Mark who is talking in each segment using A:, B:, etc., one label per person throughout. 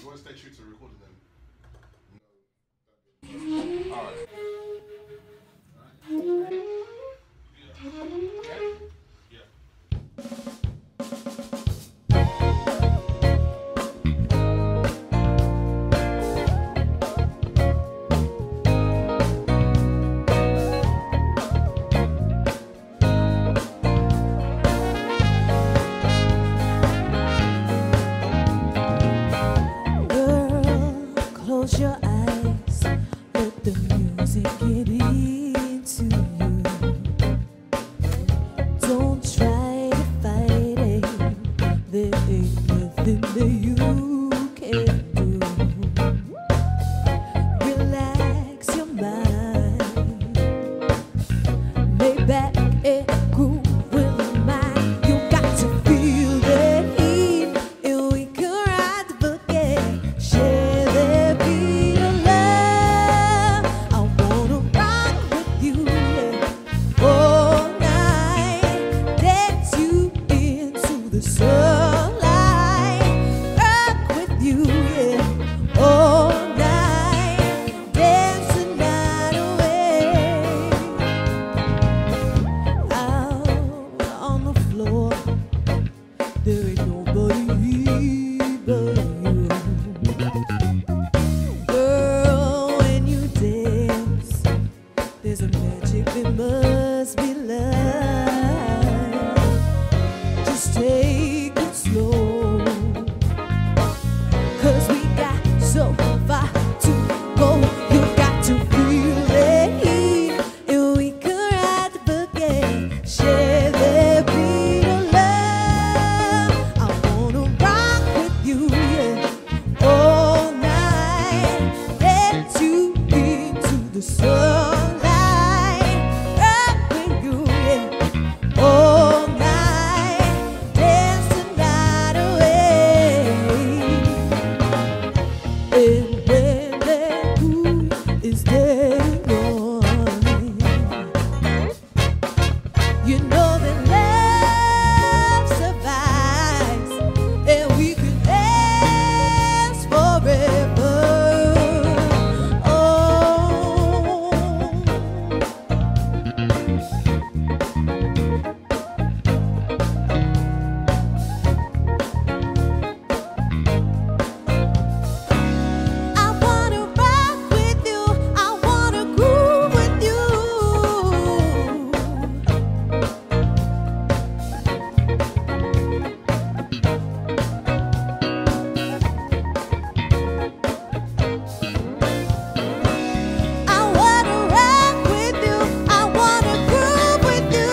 A: won't stay true to recording them. No. Alright.
B: Close your eyes, let the music get into you. Don't try to fight it, there ain't nothing that you can do. Relax your mind, lay back and groove with your mind. You got to feel the heat, and we can ride the boogie. Share the beat of love. I wanna rock with you, yeah, all night. Dance you into the sunlight. Rock with you, yeah, all night. Dance the night away. Out on the floor, there ain't nobody but you. Girl, when you dance, there's a magic that must be love. Just take it slow, 'cause we got so far to go. You got to feel the heat, and we can ride the boogie. Share the beat of love. I wanna rock with you, yeah, all night. Dance you into the sunlight. Rock with you, yeah, all night. Dance the night away. And when that groove is dead and gone, you know that love survives, and we can dance forever. Oh, I wanna rock with you, I wanna groove with you. I wanna rock with you, I wanna groove with you.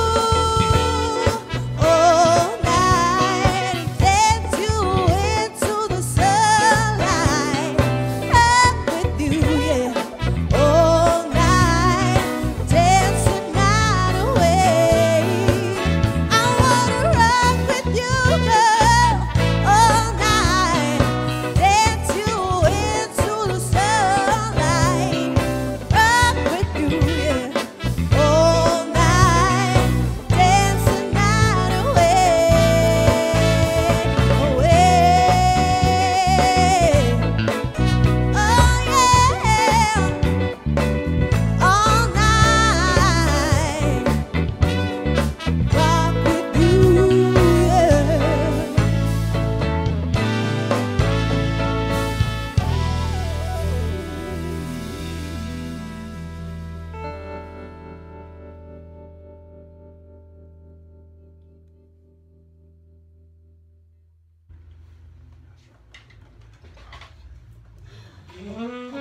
B: All night, dance you into the sunlight. Rock with you, yeah, all night. Dance the night away. I wanna rock with you, girl, all night. Dance you into the sunlight. Rock with you, yeah, all night. Dance the night away, away. Oh yeah, all night. Rock with you, yeah.
A: Alright.